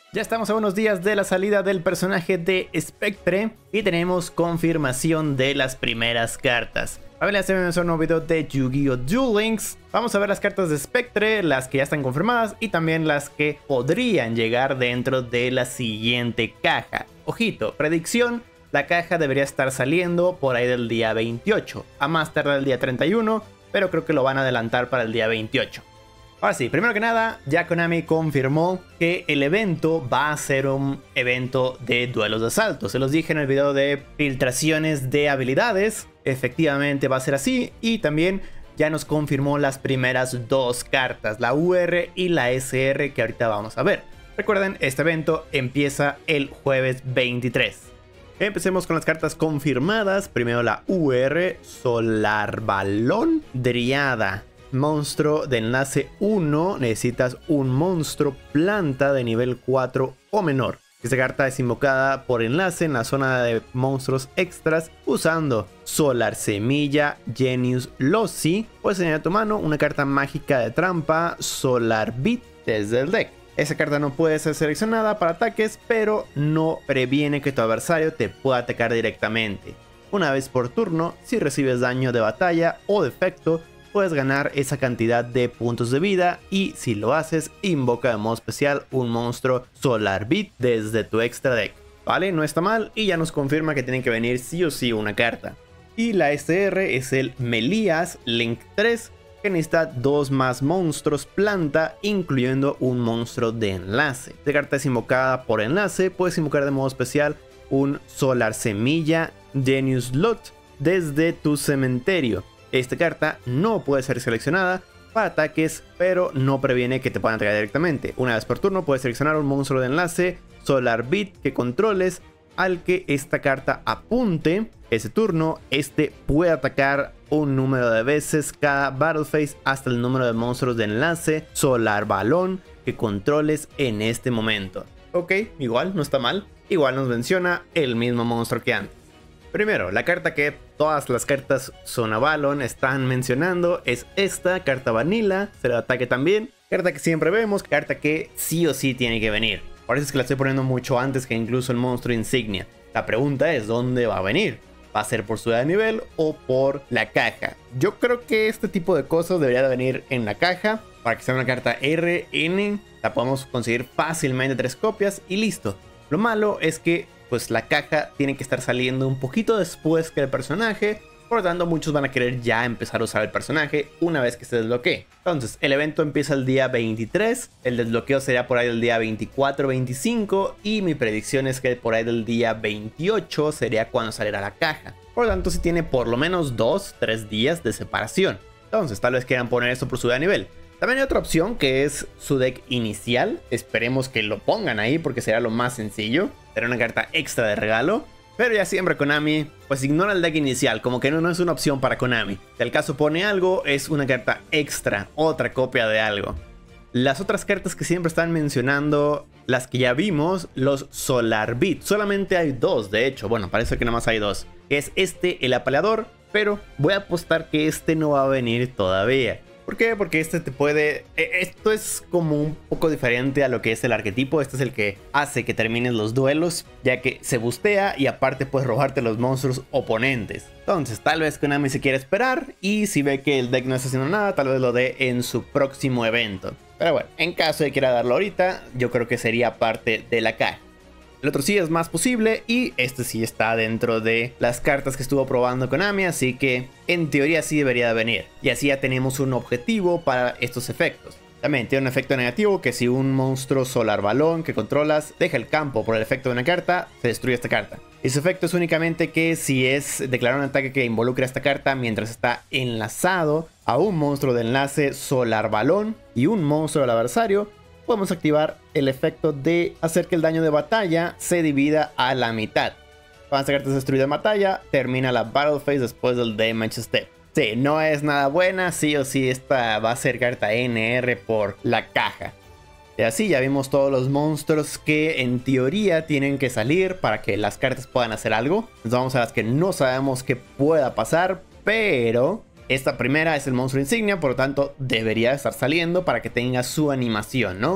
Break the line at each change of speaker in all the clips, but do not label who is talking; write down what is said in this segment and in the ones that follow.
Ya estamos a unos días de la salida del personaje de Spectre y tenemos confirmación de las primeras cartas. A ver, hacemos un nuevo video de Yu-Gi-Oh! Duel Links. Vamos a ver las cartas de Spectre, las que ya están confirmadas y también las que podrían llegar dentro de la siguiente caja. Ojito, predicción, la caja debería estar saliendo por ahí del día 28, a más tardar el día 31, pero creo que lo van a adelantar para el día 28. Ahora sí, primero que nada, ya Konami confirmó que el evento va a ser un evento de duelos de asalto. Se los dije en el video de filtraciones de habilidades. Efectivamente va a ser así. Y también ya nos confirmó las primeras dos cartas, la UR y la SR, que ahorita vamos a ver. Recuerden, este evento empieza el jueves 23. Empecemos con las cartas confirmadas. Primero la UR, Solar Balón, Driada. Monstruo de enlace 1, necesitas un monstruo planta de nivel 4 o menor. Esta carta es invocada por enlace en la zona de monstruos extras usando Solar Semilla, Genius Loci. Puedes añadir a tu mano una carta mágica de trampa, Solar Beat, desde el deck. Esa carta no puede ser seleccionada para ataques, pero no previene que tu adversario te pueda atacar directamente. Una vez por turno, si recibes daño de batalla o de efecto, puedes ganar esa cantidad de puntos de vida y si lo haces, invoca de modo especial un monstruo Solar Beat desde tu extra deck. Vale, no está mal y ya nos confirma que tiene que venir sí o sí una carta. Y la SR es el Melias Link 3, que necesita dos más monstruos planta, incluyendo un monstruo de enlace. Esta carta es invocada por enlace, puedes invocar de modo especial un Solar Semilla Genius Lot desde tu cementerio. Esta carta no puede ser seleccionada para ataques, pero no previene que te puedan atacar directamente. Una vez por turno puedes seleccionar un monstruo de enlace Solar Beat que controles al que esta carta apunte. Ese turno, este puede atacar un número de veces cada Battle Phase hasta el número de monstruos de enlace Solar Balón que controles en este momento. Ok, igual, no está mal. Igual nos menciona el mismo monstruo que antes. Primero, la carta que todas las cartas Zona Balón están mencionando es esta, carta Vanilla, se le ataque también. Carta que siempre vemos, carta que sí o sí tiene que venir. Por eso es que la estoy poniendo mucho antes que incluso el monstruo insignia. La pregunta es, ¿dónde va a venir? ¿Va a ser por su de nivel o por la caja? Yo creo que este tipo de cosas debería de venir en la caja. Para que sea una carta RN, la podemos conseguir fácilmente 3 copias y listo. Lo malo es que pues la caja tiene que estar saliendo un poquito después que el personaje. Por lo tanto, muchos van a querer ya empezar a usar el personaje una vez que se desbloquee. Entonces, el evento empieza el día 23. El desbloqueo sería por ahí del día 24-25. Y mi predicción es que por ahí del día 28 sería cuando saliera la caja. Por lo tanto, sí tiene por lo menos 2-3 días de separación. Entonces, tal vez quieran poner esto por su de nivel. También hay otra opción que es su deck inicial. Esperemos que lo pongan ahí porque será lo más sencillo. Será una carta extra de regalo. Pero ya siempre Konami pues ignora el deck inicial, como que no es una opción para Konami. Si al caso pone algo, es una carta extra, otra copia de algo. Las otras cartas que siempre están mencionando, las que ya vimos, los Solar Beat. Solamente hay dos, de hecho, bueno, parece que nada más hay dos. Es este, el apaleador, pero voy a apostar que este no va a venir todavía. ¿Por qué? Porque este te puede... Esto es como un poco diferente a lo que es el arquetipo. Este es el que hace que termines los duelos, ya que se bustea y aparte puedes robarte los monstruos oponentes. Entonces tal vez Konami se quiere esperar y si ve que el deck no está haciendo nada, tal vez lo dé en su próximo evento. Pero bueno, en caso de que quiera darlo ahorita, yo creo que sería parte de la caja. El otro sí es más posible y este sí está dentro de las cartas que estuvo probando Konami, así que en teoría sí debería de venir. Y así ya tenemos un objetivo para estos efectos. También tiene un efecto negativo que si un monstruo Solar Balón que controlas deja el campo por el efecto de una carta, se destruye esta carta. Ese efecto es únicamente que si es declarar un ataque que involucre a esta carta mientras está enlazado a un monstruo de enlace Solar Balón y un monstruo del adversario, podemos activar el efecto de hacer que el daño de batalla se divida a la mitad. Cuando esta carta es destruida en batalla, termina la Battle Phase después del Damage Step. Sí, no es nada buena, sí o sí esta va a ser carta NR por la caja. Y así ya vimos todos los monstruos que en teoría tienen que salir para que las cartas puedan hacer algo. Entonces vamos a las que no sabemos que pueda pasar, pero esta primera es el monstruo insignia, por lo tanto debería estar saliendo para que tenga su animación, ¿no?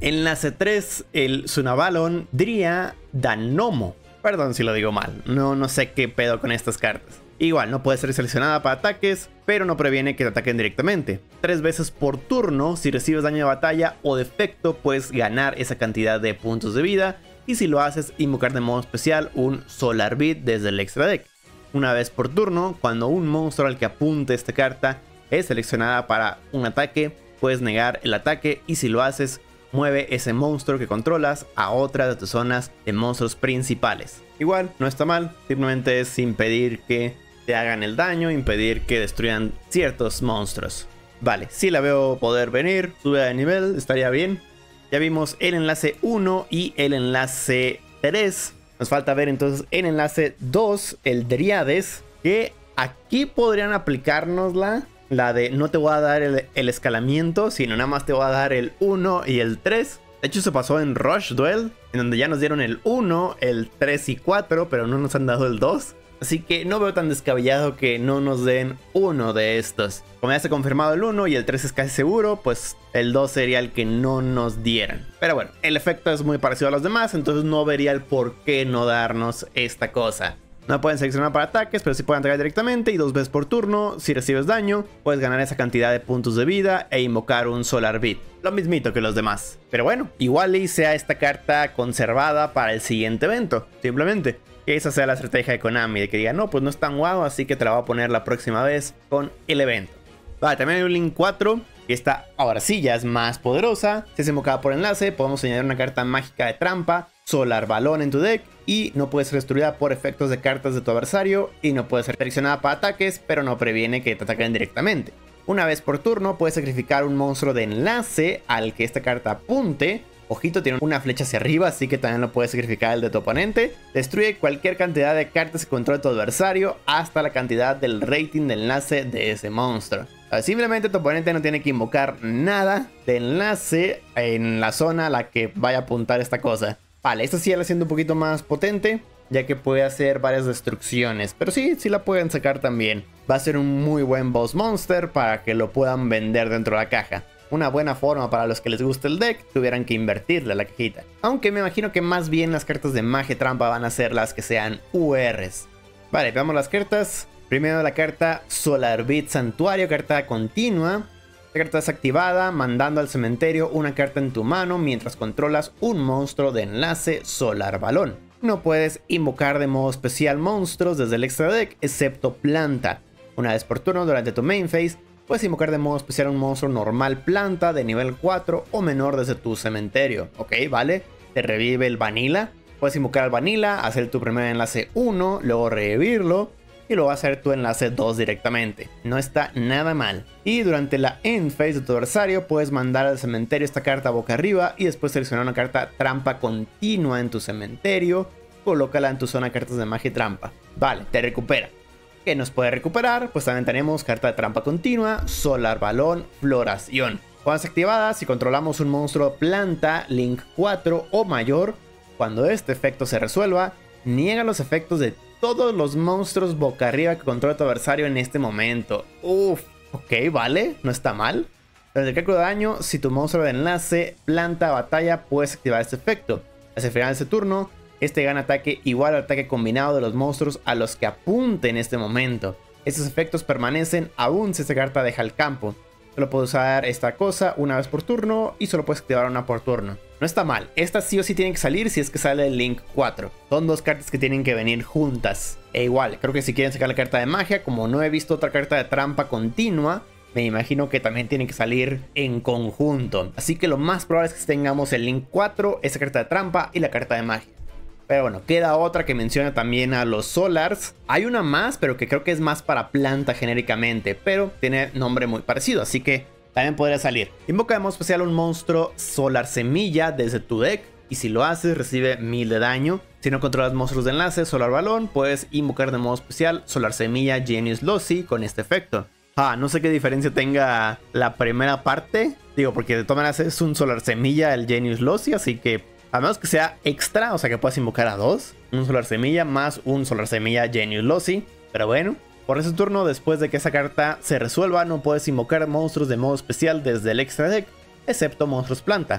Enlace 3, el Tsunabalon Dria Danomo. Perdón si lo digo mal, no sé qué pedo con estas cartas. Igual, no puede ser seleccionada para ataques, pero no previene que te ataquen directamente. 3 veces por turno, si recibes daño de batalla o de efecto, puedes ganar esa cantidad de puntos de vida. Y si lo haces, invocar de modo especial un Solar Beat desde el extra deck. Una vez por turno, cuando un monstruo al que apunte esta carta es seleccionada para un ataque, puedes negar el ataque y si lo haces, mueve ese monstruo que controlas a otra de tus zonas de monstruos principales. Igual, no está mal, simplemente es impedir que te hagan el daño, impedir que destruyan ciertos monstruos. Vale, si la veo poder venir, sube de nivel, estaría bien. Ya vimos el enlace 1 y el enlace 3. Nos falta ver entonces el enlace 2, el Dryades, que aquí podrían aplicárnosla. La de no te voy a dar el escalamiento, sino nada más te voy a dar el 1 y el 3. De hecho se pasó en Rush Duel, en donde ya nos dieron el 1, el 3 y 4, pero no nos han dado el 2. Así que no veo tan descabellado que no nos den uno de estos. Como ya se ha confirmado el 1 y el 3 es casi seguro, pues el 2 sería el que no nos dieran. Pero bueno, el efecto es muy parecido a los demás, entonces no vería el por qué no darnos esta cosa. No pueden seleccionar para ataques, pero sí pueden atacar directamente y 2 veces por turno. Si recibes daño, puedes ganar esa cantidad de puntos de vida e invocar un Solar Beat. Lo mismito que los demás. Pero bueno, igual y sea esta carta conservada para el siguiente evento. Simplemente que esa sea la estrategia de Konami, de que diga, no, pues no es tan guau, así que te la voy a poner la próxima vez con el evento. Vale, también hay un Link 4, que esta ahora sí ya es más poderosa. Si es invocada por enlace, podemos añadir una carta mágica de trampa, Solar Balón en tu deck, y no puede ser destruida por efectos de cartas de tu adversario, y no puede ser seleccionada para ataques, pero no previene que te ataquen directamente. Una vez por turno puedes sacrificar un monstruo de enlace al que esta carta apunte. Ojito, tiene una flecha hacia arriba, así que también lo puedes sacrificar el de tu oponente. Destruye cualquier cantidad de cartas que controle tu adversario hasta la cantidad del rating de enlace de ese monstruo. Simplemente tu oponente no tiene que invocar nada de enlace en la zona a la que vaya a apuntar esta cosa. Vale, esta sí ya la siento un poquito más potente, ya que puede hacer varias destrucciones. Pero sí la pueden sacar también. Va a ser un muy buen boss monster para que lo puedan vender dentro de la caja. Una buena forma para los que les guste el deck, tuvieran que invertirle a la cajita. Aunque me imagino que más bien las cartas de magia trampa van a ser las que sean URs. Vale, veamos las cartas. Primero la carta Solar Beat Santuario, carta continua. Esta carta es activada mandando al cementerio una carta en tu mano mientras controlas un monstruo de enlace Solar Balón. No puedes invocar de modo especial monstruos desde el extra deck, excepto planta. Una vez por turno durante tu main phase, puedes invocar de modo especial un monstruo normal planta de nivel 4 o menor desde tu cementerio. Ok, vale. Te revive el Vanilla. Puedes invocar al Vanilla, hacer tu primer enlace 1, luego revivirlo y luego hacer tu enlace 2 directamente. No está nada mal. Y durante la end phase de tu adversario puedes mandar al cementerio esta carta boca arriba y después seleccionar una carta trampa continua en tu cementerio. Colócala en tu zona de cartas de magia y trampa. Vale, te recupera. ¿Qué nos puede recuperar? Pues también tenemos carta de trampa continua, Solar Balón, Floración. Cuando es activada, si controlamos un monstruo planta, Link 4 o mayor, cuando este efecto se resuelva, niega los efectos de todos los monstruos boca arriba que controla tu adversario en este momento. Uff, ok, vale, no está mal. Durante el cálculo de daño, si tu monstruo de enlace, planta, batalla, puedes activar este efecto. Hacia el final de ese turno, este gana ataque igual al ataque combinado de los monstruos a los que apunte en este momento. Estos efectos permanecen aún si esta carta deja el campo. Solo puedes usar esta cosa una vez por turno y solo puedes activar una por turno. No está mal, estas sí o sí tienen que salir si es que sale el Link 4. Son dos cartas que tienen que venir juntas. E igual, creo que si quieren sacar la carta de magia, como no he visto otra carta de trampa continua, me imagino que también tienen que salir en conjunto. Así que lo más probable es que tengamos el Link 4, esa carta de trampa y la carta de magia. Pero bueno, queda otra que menciona también a los Solars. Hay una más, pero que creo que es más para planta genéricamente, pero tiene nombre muy parecido, así que también podría salir. Invoca de modo especial un monstruo Solar Semilla desde tu deck, y si lo haces recibe 1000 de daño. Si no controlas monstruos de enlace Solar Balón, puedes invocar de modo especial Solar Semilla Genius Loci con este efecto. No sé qué diferencia tenga la primera parte, digo, porque de todas maneras es un Solar Semilla el Genius Loci, así que a menos que sea extra, o sea que puedas invocar a dos. Un Solar Semilla más un Solar Semilla Genius Loci. Pero bueno, por ese turno, después de que esa carta se resuelva, no puedes invocar monstruos de modo especial desde el extra deck, excepto monstruos planta.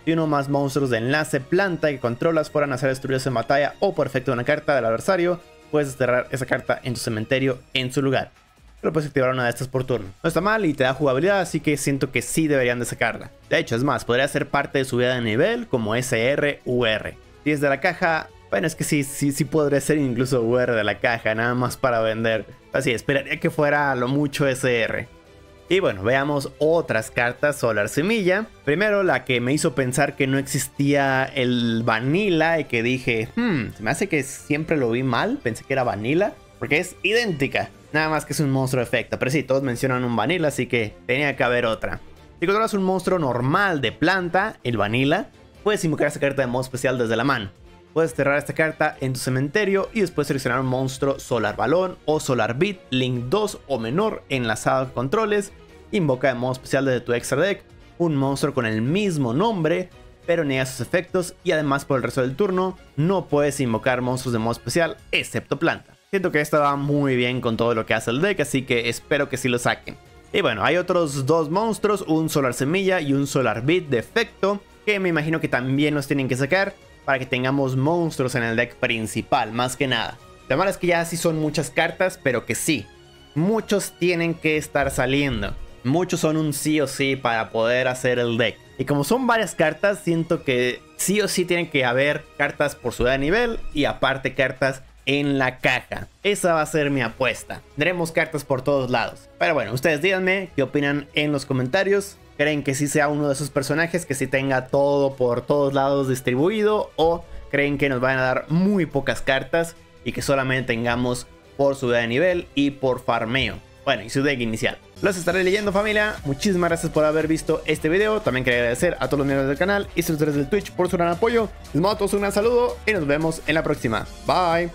Si uno o más monstruos de enlace planta que controlas fueran a ser destruidos en batalla o por efecto de una carta del adversario, puedes desterrar esa carta en tu cementerio en su lugar. Pero puedes activar una de estas por turno. No está mal y te da jugabilidad, así que siento que sí deberían de sacarla. De hecho, es más, podría ser parte de subida de nivel como SR, UR. Si es de la caja, bueno, es que sí podría ser incluso UR de la caja, nada más para vender. Así, esperaría que fuera a lo mucho SR. Y bueno, veamos otras cartas Solar Semilla. Primero, la que me hizo pensar que no existía el Vanilla y que dije, se me hace que siempre lo vi mal, pensé que era Vanilla, porque es idéntica. Nada más que es un monstruo de efecto, pero sí, todos mencionan un Vanilla, así que tenía que haber otra. Si controlas un monstruo normal de planta, el Vanilla, puedes invocar esta carta de modo especial desde la mano. Puedes cerrar esta carta en tu cementerio y después seleccionar un monstruo Solar Balón o Solar Beat, Link 2 o menor enlazado a controles. Invoca de modo especial desde tu extra deck un monstruo con el mismo nombre, pero niega sus efectos y además por el resto del turno no puedes invocar monstruos de modo especial excepto planta. Siento que esto va muy bien con todo lo que hace el deck, así que espero que sí lo saquen. Y bueno, hay otros dos monstruos, un Solar Semilla y un Solar Beat de efecto, que me imagino que también los tienen que sacar para que tengamos monstruos en el deck principal, más que nada. Lo malo es que ya sí son muchas cartas, pero que sí, muchos tienen que estar saliendo. Muchos son un sí o sí para poder hacer el deck. Y como son varias cartas, siento que sí o sí tienen que haber cartas por su de nivel y aparte cartas en la caja. Esa va a ser mi apuesta. Tendremos cartas por todos lados. Pero bueno, ustedes díganme qué opinan en los comentarios. ¿Creen que sí sea uno de esos personajes que sí tenga todo por todos lados distribuido? ¿O creen que nos van a dar muy pocas cartas y que solamente tengamos por su de nivel y por farmeo? Bueno, y su deck inicial. Los estaré leyendo, familia. Muchísimas gracias por haber visto este video. También quería agradecer a todos los miembros del canal y suscriptores del Twitch por su gran apoyo. Les mando a todos un gran saludo y nos vemos en la próxima. Bye.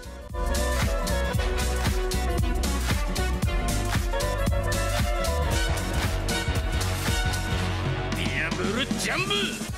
Diablo Jumbo!